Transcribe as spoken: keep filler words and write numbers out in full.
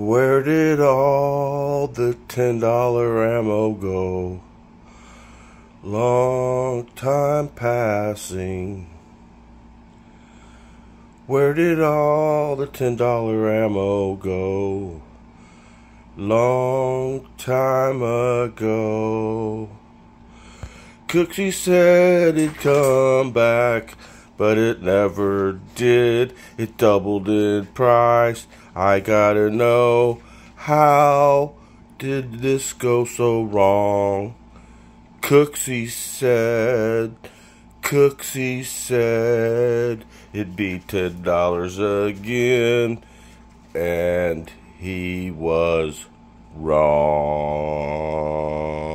Where did all the ten dollar ammo go? Long time passing. Where did all the ten dollar ammo go? Long time ago. Cooksy said it'd come back, but it never did. It doubled in price. I gotta know, how did this go so wrong? Cooksy said, Cooksy said it'd be ten dollars again, and he was wrong.